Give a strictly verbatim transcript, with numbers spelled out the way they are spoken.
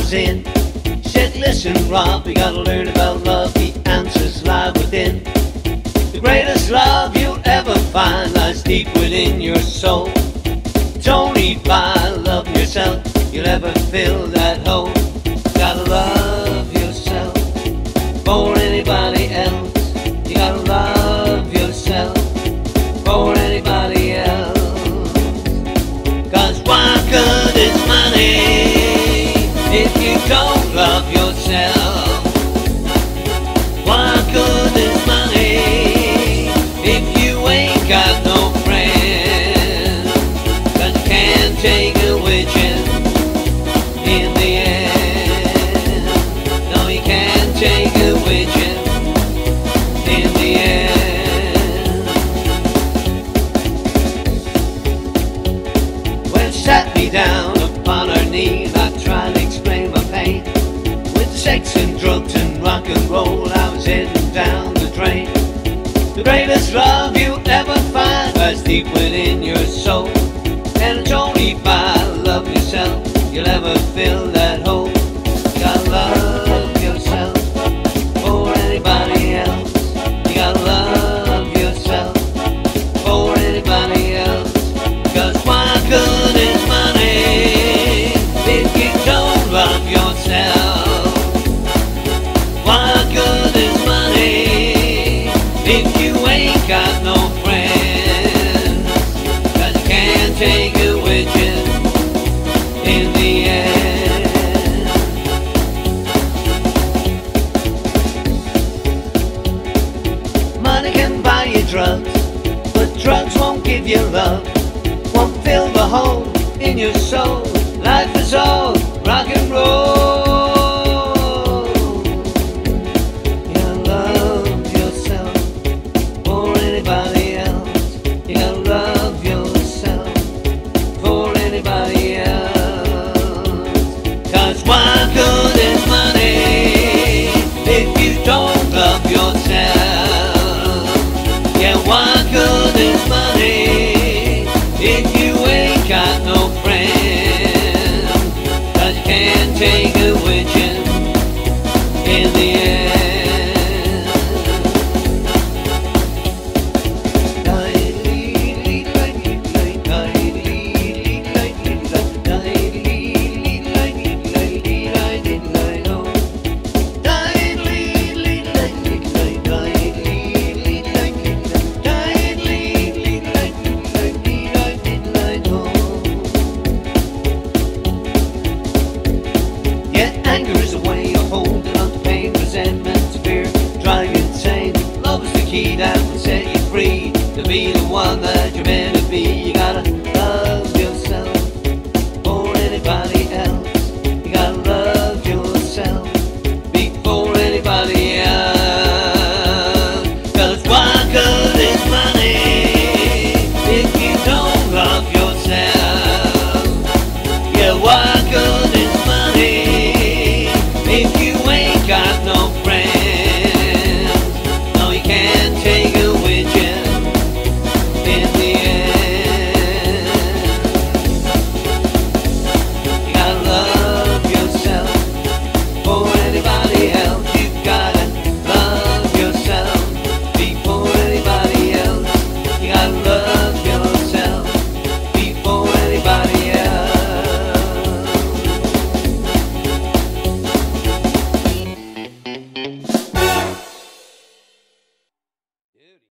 was in. He said, listen Rob, you gotta learn about love. The answers lie within. The greatest love you'll ever find lies deep within your soul. It's only by loving yourself you'll ever fill that hole. Gotta love yourself for anybody else. You gotta love yourself for anybody else. Cause what good is money if you don't love yourself? What good is money if you ain't got no friends? Cause you can't take it with you in the end. No, you can't take it with you in the end. When she sat me down upon her knee, I tried to explain my pain. With sex and drugs and rock and roll, I was heading down the drain. The greatest love you'll ever find lies deep within your soul. And it's only by loving yourself you'll ever fill that hole. You gotta love yourself for anybody else. You gotta love yourself for anybody else. Cause what good is money if you don't love yourself? What good is money if you ain't got no friends? Cause you can't take it with you in the end. Money can buy you drugs, but drugs won't give you love, won't fill the hole in your soul. Life is all